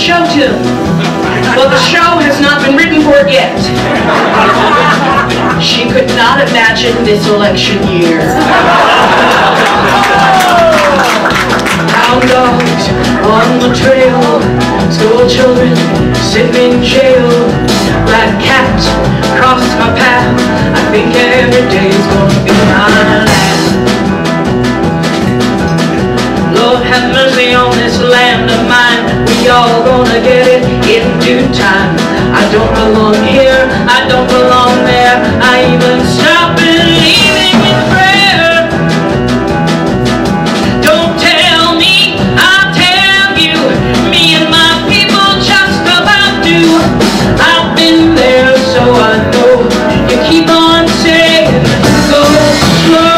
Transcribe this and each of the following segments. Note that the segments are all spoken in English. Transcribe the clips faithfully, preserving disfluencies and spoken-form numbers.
show tune. Well, the show has not been written for it yet. She could not imagine this election year. Hound dogs on the trail, school children sitting in jail. Black cat crossed my path. I think every day's gonna be my last. Lord have mercy on this land of mine. We all gonna get it in due time. I don't belong here, I don't belong there. I even stopped believing in prayer. Don't tell me, I'll tell you. Me and my people just about do. I've been there, so I know. You keep on saying, go slow,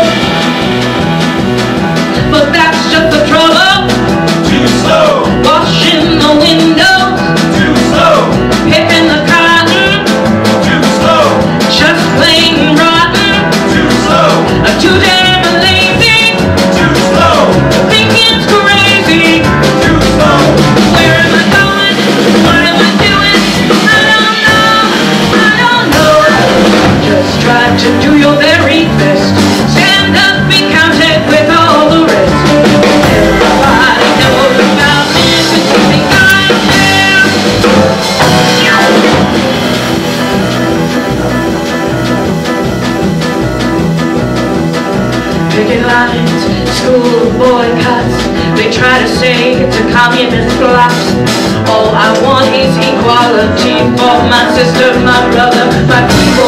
but that's just the trouble. Too slow. Washing the windows. Too slow. Picking the cotton. Too slow. Just plain rotten. Too slow. Too damn lazy. Too slow. Think it's crazy. Too slow. Where am I going? What am I doing? I don't know. I don't know. Just try to do your very best. Stand up, be counted with all the rest. Everybody knows about this. You think I care? Picket lines, school boycotts. They try to say it's a communist plot. All I want is equality for my sister, my brother, my people.